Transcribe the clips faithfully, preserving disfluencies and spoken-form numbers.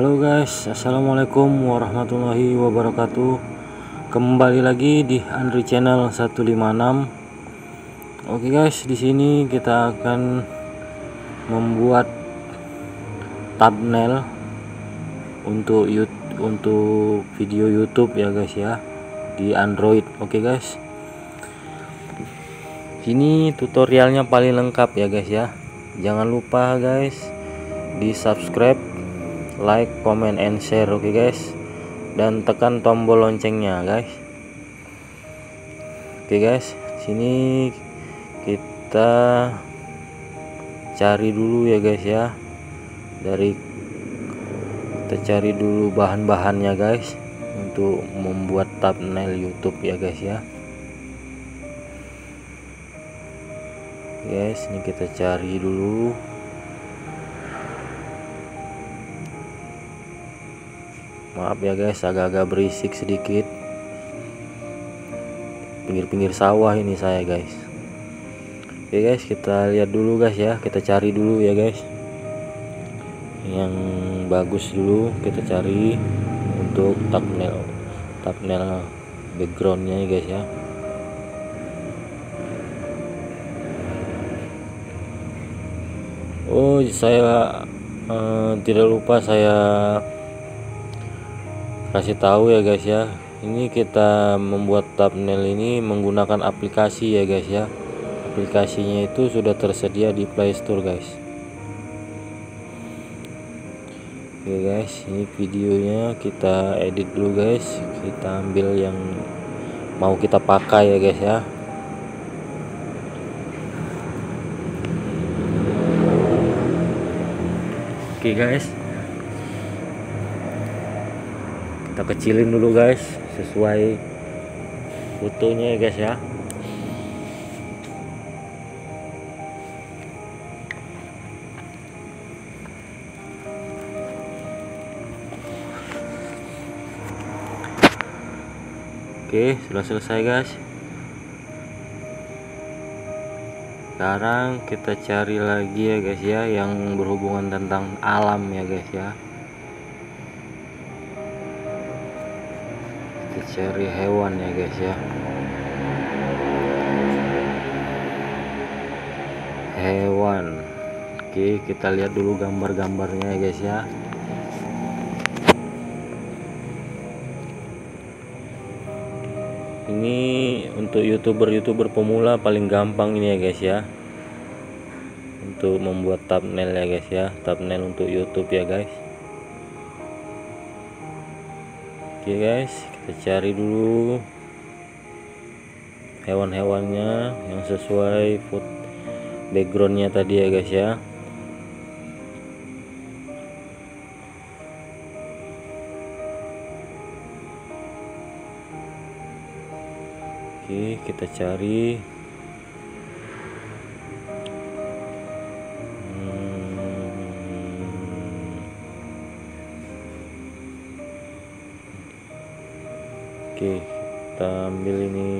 Halo guys, assalamualaikum warahmatullahi wabarakatuh. Kembali lagi di Andri Channel seratus lima puluh enam. Oke guys, di sini kita akan membuat thumbnail untuk YouTube, untuk video YouTube ya guys ya, di Android. Oke guys, ini tutorialnya paling lengkap ya guys ya. Jangan lupa guys di subscribe, like, comment, and share. Oke guys, dan tekan tombol loncengnya guys. Oke guys, sini kita cari dulu ya guys ya, dari kita cari dulu bahan-bahannya guys untuk membuat thumbnail YouTube ya guys ya. Guys, ini kita cari dulu. Maaf ya guys, agak-agak berisik sedikit. Pinggir-pinggir sawah ini saya guys. Oke guys, kita lihat dulu guys ya, kita cari dulu ya guys yang bagus dulu. Kita cari untuk thumbnail thumbnail backgroundnya ya guys ya. Oh, saya eh, tidak lupa saya kasih tahu ya guys ya. Ini kita membuat thumbnail ini menggunakan aplikasi ya guys ya. Aplikasinya itu sudah tersedia di Play Store guys. Oke guys, ini videonya kita edit dulu guys. Kita ambil yang mau kita pakai ya guys ya. Oke guys, kita kecilin dulu guys sesuai fotonya ya guys ya. Oke, sudah selesai guys. Sekarang kita cari lagi ya guys ya, yang berhubungan tentang alam ya guys ya. Kita cari hewan ya guys ya. Hewan. Oke, kita lihat dulu gambar-gambarnya ya guys ya. Ini untuk youtuber-youtuber pemula paling gampang ini ya guys ya, untuk membuat thumbnail ya guys ya, thumbnail untuk YouTube ya guys. Oke guys, kita cari dulu hewan-hewannya yang sesuai foto backgroundnya tadi ya guys ya. Oke, kita cari hmm. Oke, kita ambil ini,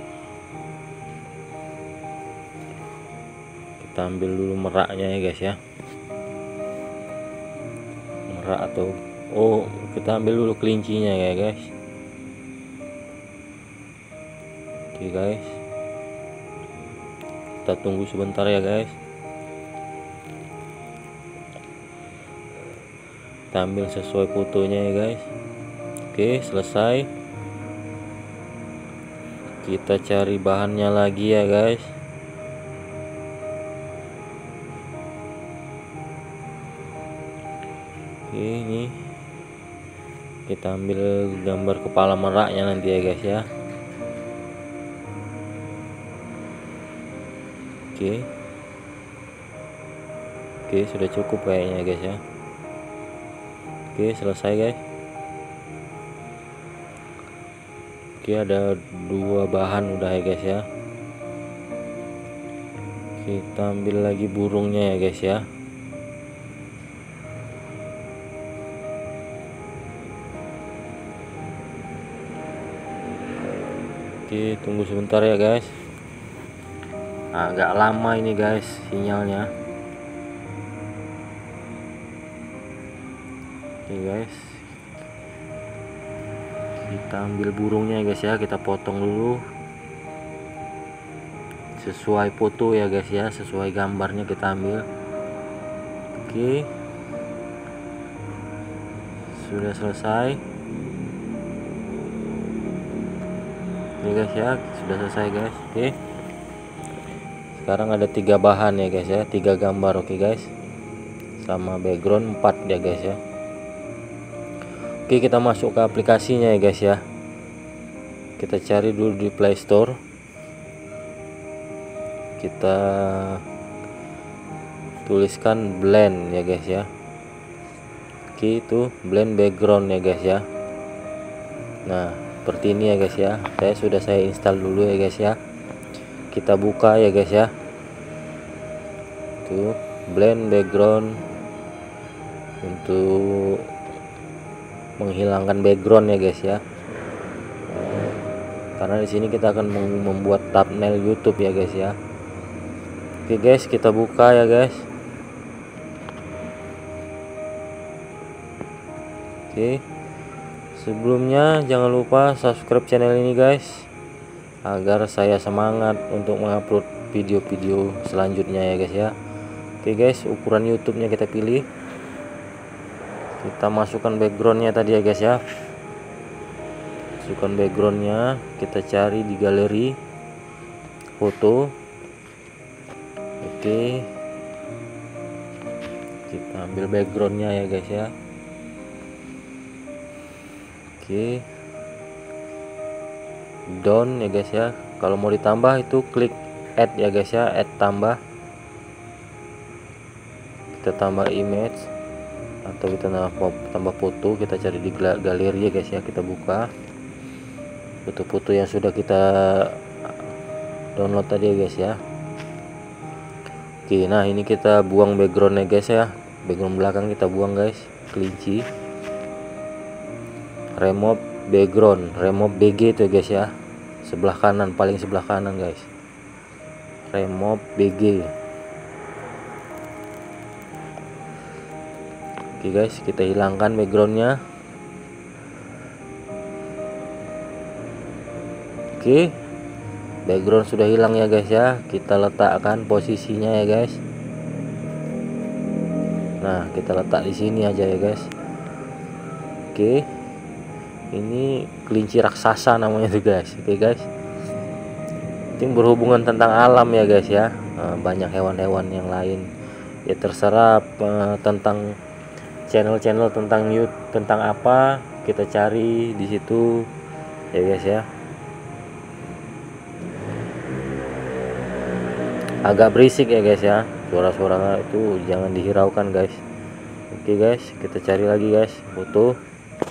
kita ambil dulu meraknya ya guys ya. Merak atau oh kita ambil dulu kelincinya ya guys. Oke guys, kita tunggu sebentar ya guys. Kita ambil sesuai fotonya ya guys. Oke, selesai. Kita cari bahannya lagi ya guys. Oke, ini kita ambil gambar kepala meraknya nanti ya guys ya. Oke, oke sudah cukup kayaknya guys ya. Oke, selesai guys. Oke, ada dua bahan udah ya guys ya. Kita ambil lagi burungnya ya guys ya. Oke, tunggu sebentar ya guys. Agak lama ini guys sinyalnya. Oke guys, kita ambil burungnya guys ya, kita potong dulu sesuai foto ya guys ya, sesuai gambarnya kita ambil. Oke, sudah selesai. Oke guys ya, sudah selesai guys. Oke, sekarang ada tiga bahan ya guys ya, tiga gambar. Oke guys, sama background empat ya guys ya. Oke, kita masuk ke aplikasinya ya guys ya. Kita cari dulu di Play Store. Kita tuliskan blend ya guys ya. Oke, itu blend background ya guys ya. Nah, seperti ini ya guys ya. Saya sudah saya install dulu ya guys ya. Kita buka ya guys ya. Tuh, blend background untuk menghilangkan background ya guys ya. Karena di sini kita akan membuat thumbnail YouTube ya guys ya. Oke guys, kita buka ya guys. Oke, sebelumnya jangan lupa subscribe channel ini guys, agar saya semangat untuk mengupload video-video selanjutnya ya guys ya. Oke guys, ukuran YouTube-nya kita pilih. Kita masukkan backgroundnya tadi ya guys ya. Masukkan backgroundnya, kita cari di galeri foto. Oke, kita ambil backgroundnya ya guys ya. Oke, down ya guys ya. Kalau mau ditambah itu klik add ya guys ya, add tambah. Kita tambah image atau kita tambah, tambah foto. Kita cari di galeri ya guys ya, kita buka foto-foto yang sudah kita download tadi ya guys ya. Oke, nah ini kita buang backgroundnya guys ya, background belakang kita buang guys, kelinci. Remove background, remove B G itu guys ya, sebelah kanan, paling sebelah kanan guys. Remove B G. Oke guys, kita hilangkan backgroundnya. Oke, background sudah hilang ya guys ya. Kita letakkan posisinya ya guys. Nah, kita letak di sini aja ya guys. Oke, ini kelinci raksasa namanya tuh guys. Oke guys, ini berhubungan tentang alam ya guys ya. Nah, banyak hewan-hewan yang lain ya, terserah uh, tentang channel-channel tentang YouTube, tentang apa kita cari di situ ya guys ya. Agak berisik ya guys ya, suara-suara itu jangan dihiraukan guys. Oke guys, kita cari lagi guys foto.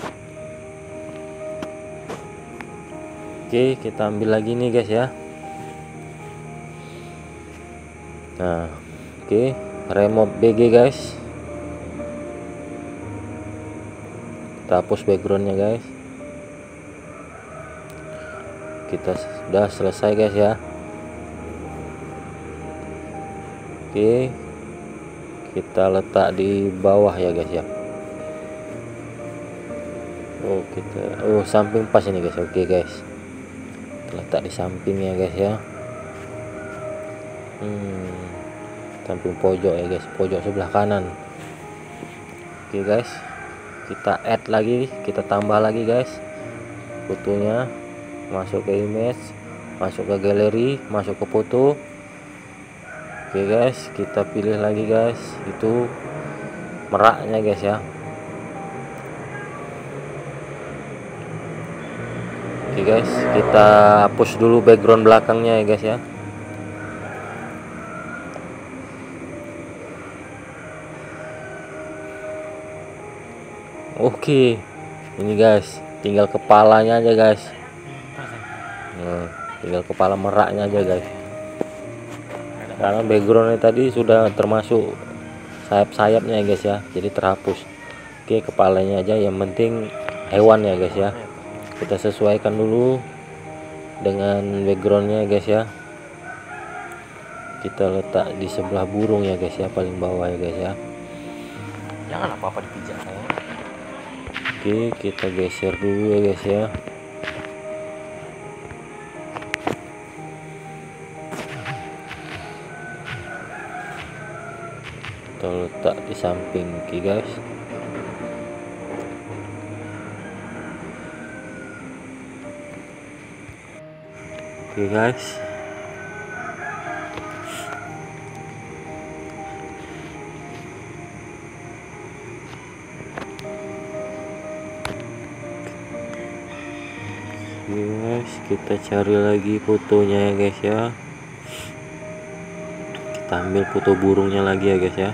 Oke, kita ambil lagi nih guys ya. Nah, oke, remove B G guys. Kita hapus backgroundnya guys. Kita sudah selesai guys ya. Oke, kita letak di bawah ya guys ya. Oh, kita oh samping pas ini guys. Oke guys, letak di samping ya guys ya. Hmm, samping pojok ya guys, pojok sebelah kanan. Oke guys, kita add lagi, kita tambah lagi guys fotonya. Masuk ke image, masuk ke galeri, masuk ke foto. Oke guys, kita pilih lagi guys, itu meraknya guys ya. Oke guys, kita hapus dulu background belakangnya ya guys ya. Oke, ini guys, tinggal kepalanya aja guys. Nah, tinggal kepala meraknya aja guys. Karena backgroundnya tadi sudah termasuk sayap-sayapnya ya guys ya, jadi terhapus. Oke, kepalanya aja, yang penting hewan ya guys ya. Kita sesuaikan dulu dengan backgroundnya guys ya. Kita letak di sebelah burung ya guys ya, paling bawah ya guys ya. Jangan apa-apa dipijak saya. Oke, kita geser dulu ya guys ya. Kita letak di samping, oke guys. Oke guys. Oke guys, kita cari lagi fotonya ya guys ya. Kita ambil foto burungnya lagi ya guys ya.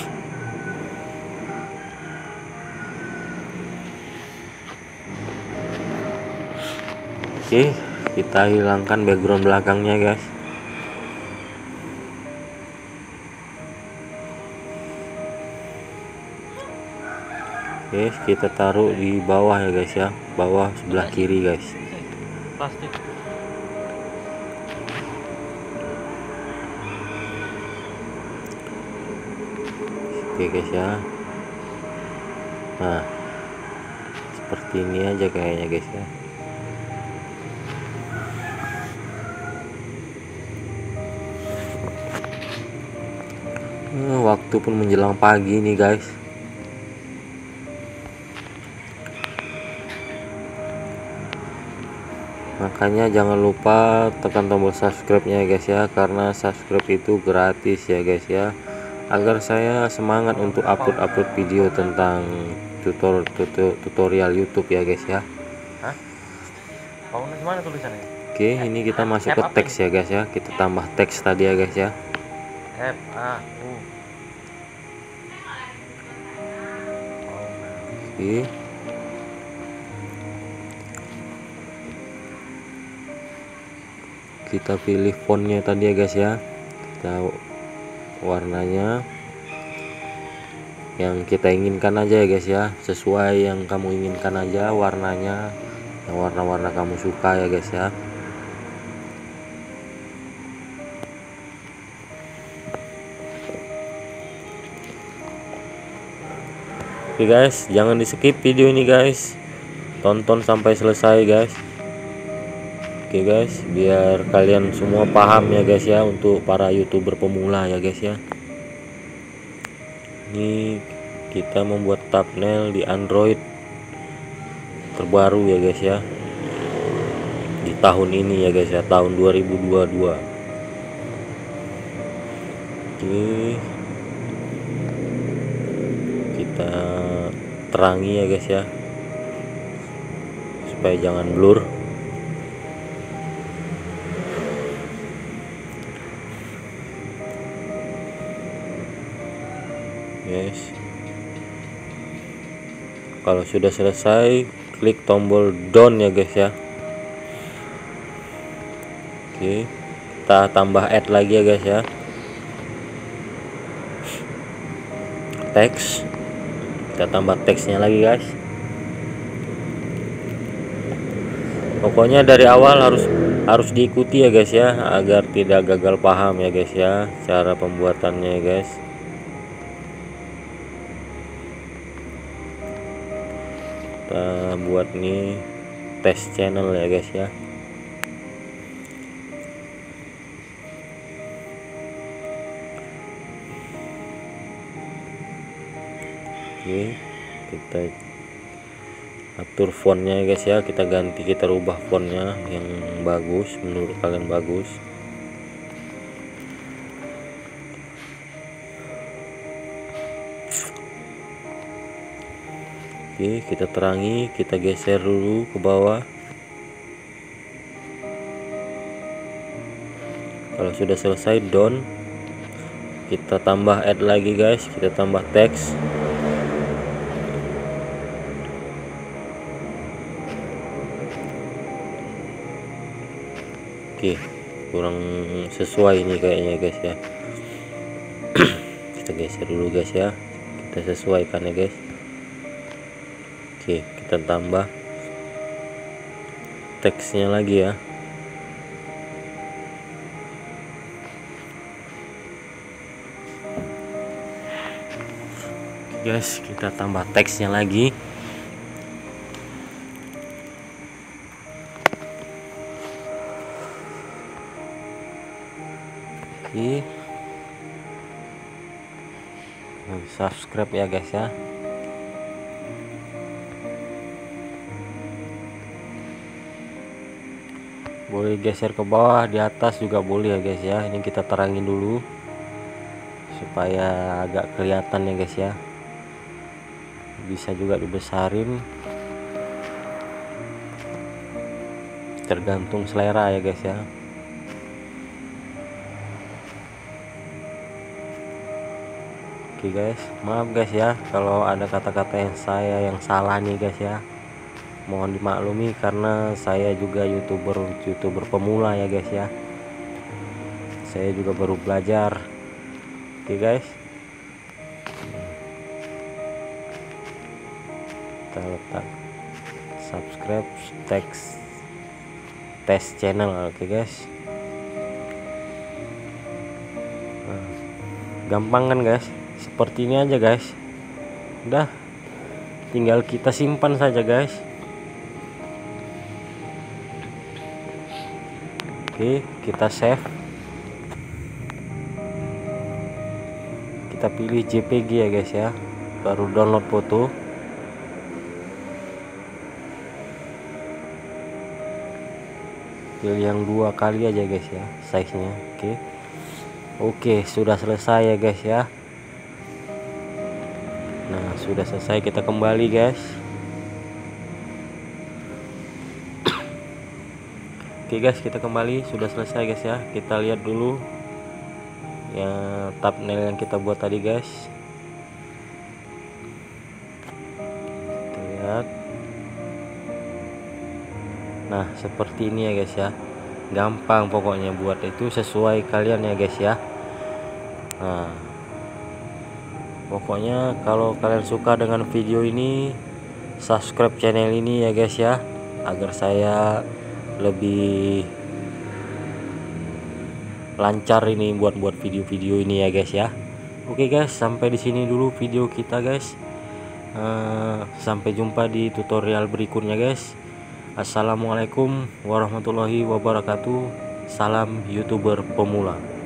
Oke, kita hilangkan background belakangnya guys. Oke, kita taruh di bawah ya guys ya, bawah sebelah kiri guys. Plastik. Oke guys ya. Nah, seperti ini aja kayaknya guys ya. Nah, waktu pun menjelang pagi nih guys. Makanya jangan lupa tekan tombol subscribe-nya ya guys ya, karena subscribe itu gratis ya guys ya, agar saya semangat untuk upload-upload video tentang tutor, tutor tutorial YouTube ya guys ya. Hah? Bangunan mana tulisannya? Oke, ini kita masuk ke teks ya guys ya. Kita tambah teks tadi ya guys ya. F A U. Oke. Kita pilih fontnya tadi ya guys ya. Kita warnanya yang kita inginkan aja ya guys ya, sesuai yang kamu inginkan aja warnanya, yang warna-warna kamu suka ya guys ya. Oke guys, jangan di skip video ini guys, tonton sampai selesai guys. Oke guys, biar kalian semua paham ya guys ya, untuk para YouTuber pemula ya guys ya. Ini kita membuat thumbnail di Android terbaru ya guys ya, di tahun ini ya guys ya, tahun dua ribu dua puluh dua. Oke, kita terangi ya guys ya, supaya jangan blur. Guys, kalau sudah selesai klik tombol down ya guys ya. Oke, kita tambah add lagi ya guys ya, teks. Kita tambah teksnya lagi guys. Pokoknya dari awal harus harus diikuti ya guys ya, agar tidak gagal paham ya guys ya, cara pembuatannya ya guys. Kita buat nih test channel ya guys ya. Oke, kita atur fontnya ya guys ya, kita ganti, kita rubah fontnya yang bagus, menurut kalian bagus. Oke, kita terangi, kita geser dulu ke bawah. Kalau sudah selesai down, kita tambah add lagi guys, kita tambah teks. Oke, kurang sesuai ini kayaknya guys ya. Kita geser dulu guys ya, kita sesuaikan ya guys. Oke, kita tambah teksnya lagi ya. Oke guys, kita tambah teksnya lagi. Oke, subscribe ya guys ya. Boleh geser ke bawah, di atas juga boleh ya guys ya. Ini kita terangin dulu supaya agak kelihatan ya guys ya. Bisa juga dibesarin, tergantung selera ya guys ya. Oke guys, maaf guys ya kalau ada kata-kata yang saya yang salah nih guys ya. Mohon dimaklumi karena saya juga youtuber youtuber pemula ya guys ya. Saya juga baru belajar. Oke guys, kita letak subscribe teks test channel. Oke guys, nah, gampang kan guys, seperti ini aja guys. Udah, tinggal kita simpan saja guys. Oke, kita save, kita pilih J P G ya guys ya, baru download foto. Pilih yang dua kali aja guys ya size nya. Oke, oke sudah selesai ya guys ya. Nah sudah selesai, kita kembali guys. Oke guys, kita kembali, sudah selesai guys ya. Kita lihat dulu ya thumbnail yang kita buat tadi guys. Kita lihat. Nah seperti ini ya guys ya. Gampang pokoknya buat itu, sesuai kalian ya guys ya. Nah pokoknya kalau kalian suka dengan video ini, subscribe channel ini ya guys ya, agar saya lebih lancar ini buat buat video-video ini ya guys ya. Oke guys, sampai di sini dulu video kita guys. Uh, sampai jumpa di tutorial berikutnya guys. Assalamualaikum warahmatullahi wabarakatuh. Salam YouTuber pemula.